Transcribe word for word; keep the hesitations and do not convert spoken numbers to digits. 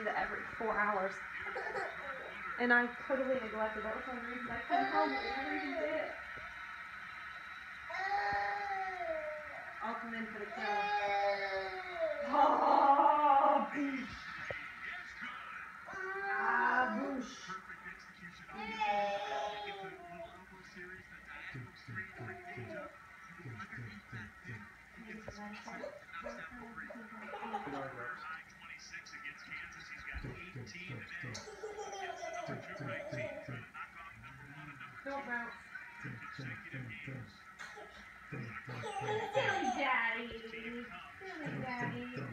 do that every four hours. And I totally neglected. That was one reason I came home and never even did it. I'll come in for the kill. Oh, boosh. Ah, boosh. Don't bounce. Silly daddy. Silly daddy.